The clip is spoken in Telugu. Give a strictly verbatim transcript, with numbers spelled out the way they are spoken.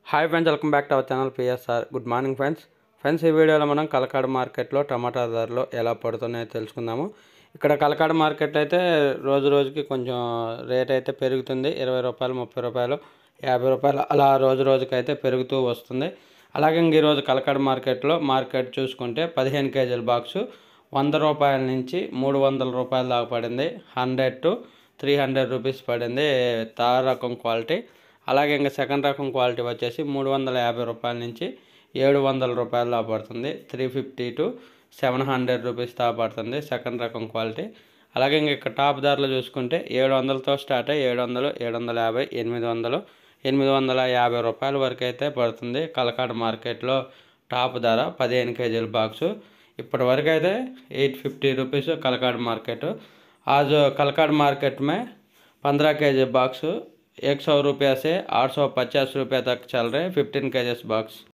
Hi friends, welcome back to our channel PSR. Good morning friends. Friends ఈ వీడియోలో మనం కలకడ మార్కెట్లో టమాటా ధరలు ఎలా పడుతున్నాయో తెలుసుకుందాము. ఇక్కడ కలకడ మార్కెట్ అయితే రోజు రోజుకి కొంచెం రేట్ అయితే పెరుగుతుంది. ఇరవై రూపాయలు, ముప్పై రూపాయలు, యాభై రూపాయలు అలా రోజు రోజుకి అయితే పెరుగుతూ వస్తుంది. అలాగే ఇంక ఈరోజు కలకడ మార్కెట్లో మార్కెట్ చూసుకుంటే పదిహేను కేజీల బాక్సు వంద రూపాయల నుంచి మూడు వందల రూపాయల దాకా పడింది. Hundred to three hundred rupees పడింది తార్ రకం క్వాలిటీ. అలాగే ఇంకా సెకండ్ రకం క్వాలిటీ వచ్చేసి మూడు వందల యాభై రూపాయల నుంచి ఏడు వందల రూపాయల దాకా పడుతుంది. Three fifty to seven hundred rupees దాకా పడుతుంది సెకండ్ రకం క్వాలిటీ. అలాగే ఇంక ఇక్కడ టాప్ ధరలు చూసుకుంటే ఏడు వందలతో స్టార్ట్ అయ్యి ఏడు వందలు, ఏడు వందల యాభై, ఎనిమిది వందలు, ఎనిమిది వందల యాభై రూపాయల వరకు అయితే పడుతుంది కలకడ మార్కెట్లో టాప్ ధర పదిహేను కేజీల బాక్సు. ఇప్పటి వరకు అయితే ఎయిట్ ఫిఫ్టీ రూపీస్ कलकड़ मार्केट. आज कलकड़ मार्केट में पंद्रह के जी बॉक्स एक सौ रुपये से आठ सौ पचास रुपये तक चल रहे फिफ्टीन के जी बॉक्स.